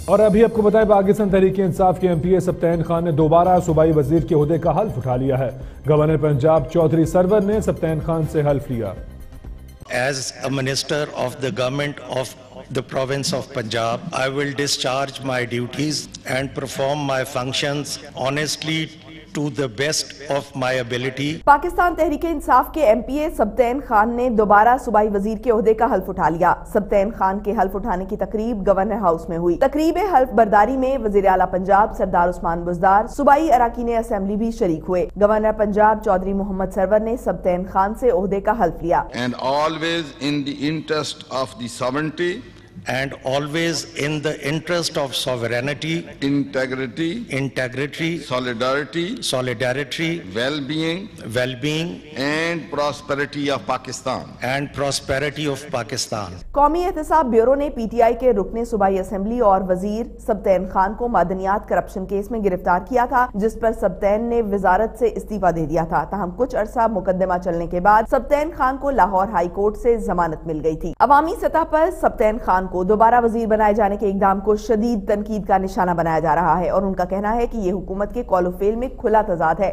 और अभी आपको बताएं, पाकिस्तान तहरीक इंसाफ के एमपीए सब्तैन खान ने दोबारा सूबाई वजीर के ओहदे का हल्फ उठा लिया है। गवर्नर पंजाब चौधरी सरवर ने सब्तैन खान से हल्फ लिया। As a minister of the government of the province of Punjab, I will discharge my duties and perform my functions honestly to the best of my ability। Pakistan Tehreek Insaf के एमपीए सब्तैन खान ने दोबारा सूबाई वजीर के ओहदे का हल्फ उठा लिया। सब्तैन खान के हल्फ उठाने की तकरीब गवर्नर हाउस में हुई। तकरीब हल्फ बर्दारी में वजीर आला पंजाब सरदार उस्मान बुज़दार, सूबाई अराकीन असेंबली भी शरीक हुए। गवर्नर पंजाब चौधरी मोहम्मद सरवर ने सब्तैन खान से ओहदे का हल्फ लिया। And always in the interest of the sovereignty, and always in the interest of sovereignty, integrity, solidarity, well-being and prosperity of Pakistan। कौमी एहतसाब ब्यूरो ने पीटीआई के रुकने सूबाई असेंबली और वजीर सब्तैन खान को मादनियात करप्शन केस में गिरफ्तार किया था, जिस पर सब्तैन ने वजारत से इस्तीफा दे दिया था। ताहम कुछ अरसा मुकदमा चलने के बाद सब्तैन खान को लाहौर हाई कोर्ट से जमानत मिल गई थी। अवामी सतह पर सब्तैन खान को दोबारा वजीर बनाए जाने के इकदाम को शदीद तनकीद का निशाना बनाया जा रहा है और उनका कहना है कि ये हुकूमत के कौल-ओ-फेल में खुला तजाद है।